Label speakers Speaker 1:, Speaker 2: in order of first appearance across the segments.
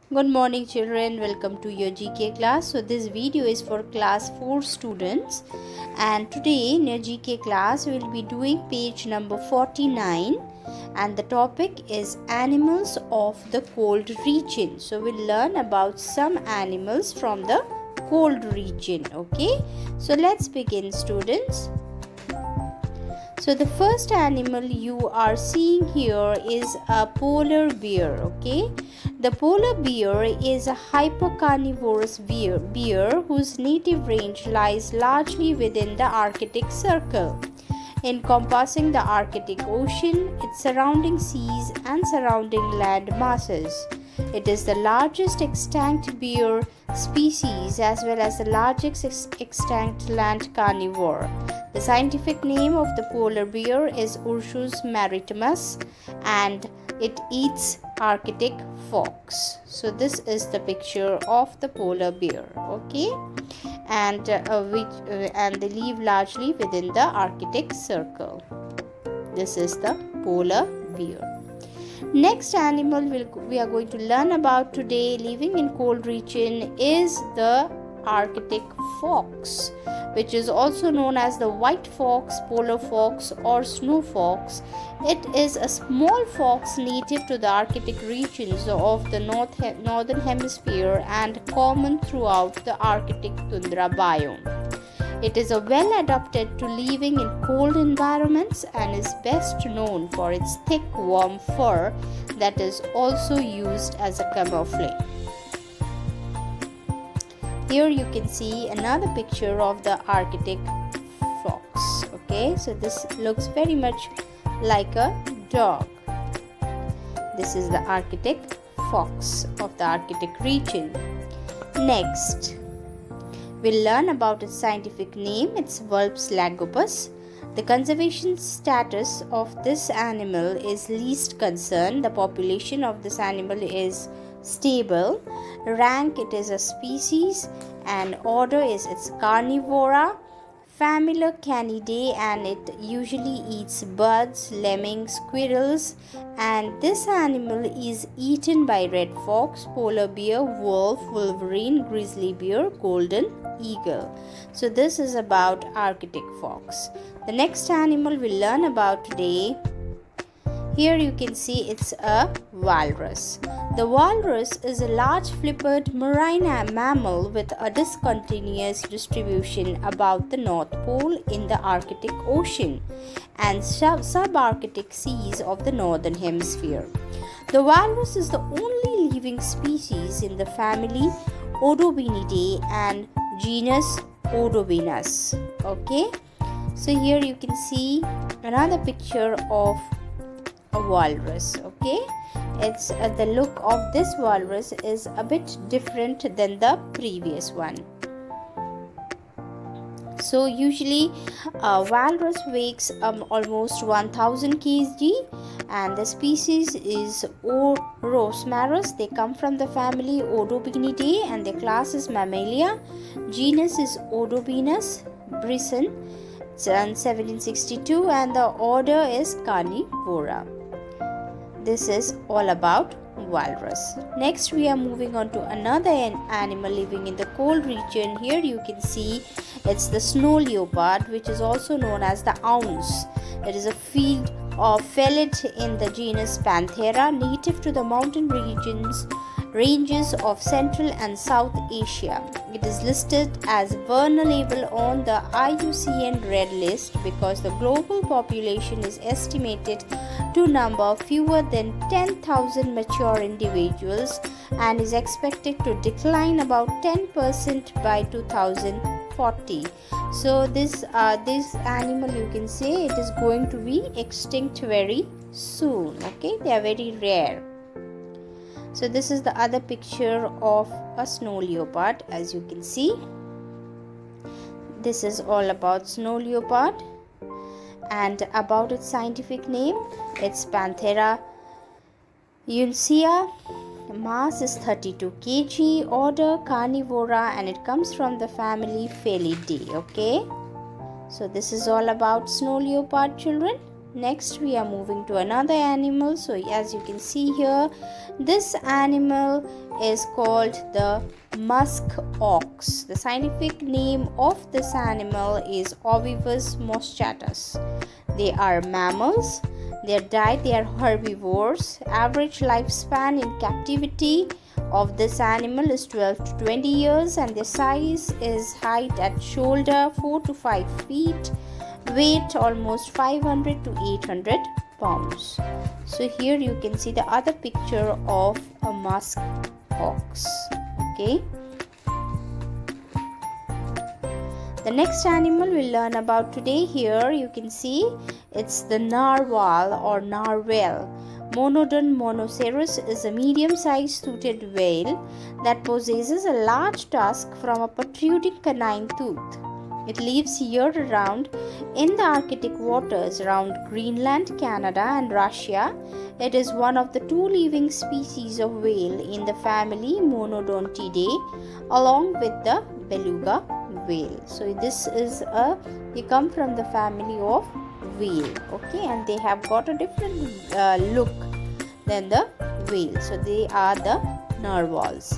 Speaker 1: Good morning children, welcome to your GK class. So this video is for class 4 students, and today in your GK class we will be doing page number 49, and the topic is animals of the cold region. So we'll learn about some animals from the cold region. Okay, so let's begin students. So the first animal you are seeing here is a polar bear. Okay, the polar bear is a hypercarnivorous bear whose native range lies largely within the Arctic Circle, encompassing the Arctic Ocean, its surrounding seas and surrounding land masses. It is the largest extant bear species as well as the largest extant land carnivore. The scientific name of the polar bear is Ursus maritimus, and it eats Arctic fox. So this is the picture of the polar bear. Okay, and they live largely within the Arctic Circle. This is the polar bear. Next animal we are going to learn about today, living in cold region, is the Arctic fox, which is also known as the white fox, polar fox or snow fox. It is a small fox native to the Arctic regions of the northern hemisphere and common throughout the Arctic tundra biome. It is well adapted to living in cold environments and is best known for its thick warm fur that is also used as a camouflage. Here you can see another picture of the Arctic fox. Okay, so this looks very much like a dog. This is the Arctic fox of the Arctic region. Next, we'll learn about its scientific name. It's Vulpes lagopus. The conservation status of this animal is least concern. The population of this animal is stable. Rank, it is a species, and order is it's Carnivora. Familiar Canidae, and it usually eats birds, lemmings, squirrels, and this animal is eaten by red fox, polar bear, wolf, wolverine, grizzly bear, golden eagle. So this is about Arctic fox. The next animal we'll learn about today, here you can see it's a walrus. The walrus is a large flippered marine mammal with a discontinuous distribution about the North Pole in the Arctic Ocean and subarctic seas of the Northern Hemisphere. The walrus is the only living species in the family Odobenidae and genus Odobenus. Okay, so here you can see another picture of a walrus. Okay, it's the look of this walrus is a bit different than the previous one. So usually walrus weighs almost 1000 kg, and the species is Orosmarus. They come from the family Odobenidae and their class is Mammalia. Genus is Odobenus brisson. It's 1762, and the order is Carnivora. This is all about walrus. Next we are moving on to another animal living in the cold region. Here you can see it's the snow leopard, which is also known as the ounce. It is a field of felid in the genus Panthera, native to the mountain ranges of Central and South Asia. It is listed as vulnerable on the IUCN Red List because the global population is estimated to number fewer than 10,000 mature individuals and is expected to decline about 10% by 2040. So this animal, you can say, it is going to be extinct very soon. Okay, they are very rare. So this is the other picture of a snow leopard. As you can see, this is all about snow leopard, and about its scientific name, it's Panthera uncea. Mass is 32 kg, order Carnivora, and it comes from the family Felidae. Okay, so this is all about snow leopard, children. Next we are moving to another animal. So as you can see here, this animal is called the musk ox. The scientific name of this animal is Ovibos moschatus. They are mammals. Their diet, they are herbivores. Average lifespan in captivity of this animal is 12 to 20 years, and their size is height at shoulder 4 to 5 feet, weight almost 500 to 800 pounds. So here you can see the other picture of a musk ox. Okay. The next animal we'll learn about today, here you can see it's the narwhal or narwhal. Monodon monoceros is a medium-sized toothed whale that possesses a large tusk from a protruding canine tooth. It lives year-round in the Arctic waters around Greenland, Canada and Russia. It is one of the 2 living species of whale in the family Monodontidae, along with the beluga whale. So this is they come from the family of whale, okay, and they have got a different look than the whale. So they are the narwhals.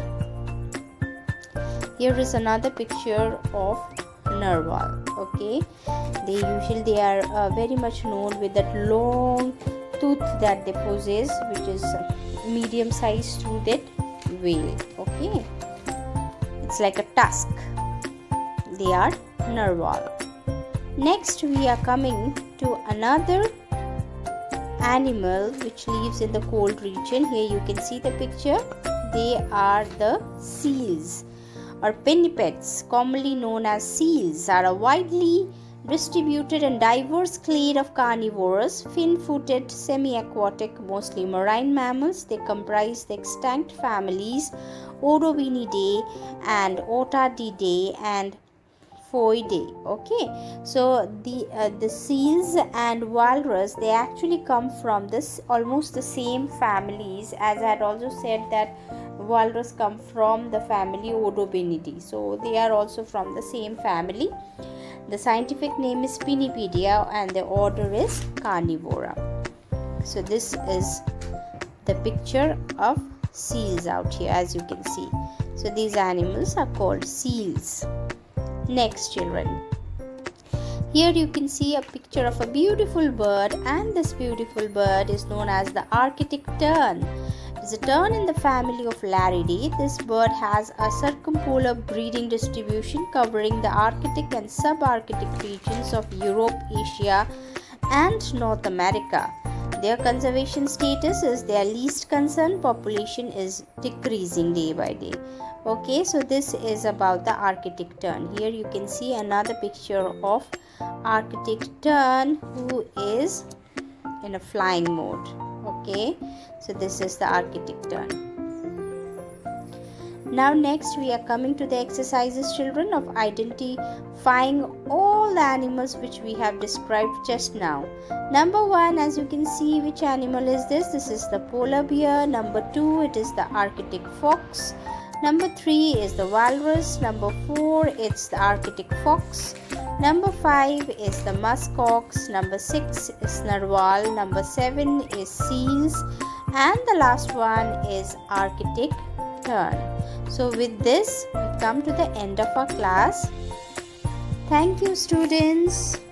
Speaker 1: Here is another picture of narwhal. Okay, they are very much known with that long tooth that they possess, which is medium sized toothed whale. Okay, it's like a tusk. They are narwhal. Next we are coming to another animal which lives in the cold region. Here you can see the picture. They are the seals or pinnipeds, commonly known as seals, are a widely distributed and diverse clade of carnivorous, fin-footed, semi-aquatic, mostly marine mammals. They comprise the extinct families Odobenidae and Otardidae and Phoidae. Okay, so the seals and walrus, they actually come from this almost the same families, as I had also said that walrus come from the family Odobenidae, so they are also from the same family. The scientific name is Pinnipedia and the order is Carnivora. So this is the picture of seals out here, as you can see. So these animals are called seals. Next, children, here you can see a picture of a beautiful bird, and this beautiful bird is known as the Arctic tern. It is a tern in the family of Laridae. This bird has a circumpolar breeding distribution covering the Arctic and subarctic regions of Europe, Asia and North America. Their conservation status is their least concern. Population is decreasing day by day. Okay, so this is about the Arctic tern. Here you can see another picture of Arctic tern who is in a flying mode. Okay, so this is the Arctic tern. Now next we are coming to the exercises, children, of identifying all the animals which we have described just now. Number 1, as you can see, which animal is this? This is the polar bear. Number 2, it is the Arctic fox. Number 3 is the walrus. Number 4, it's the Arctic fox. Number 5 is the musk ox. Number 6 is narwhal. Number 7 is seals. And the last one is Arctic tern. So with this, we come to the end of our class. Thank you, students.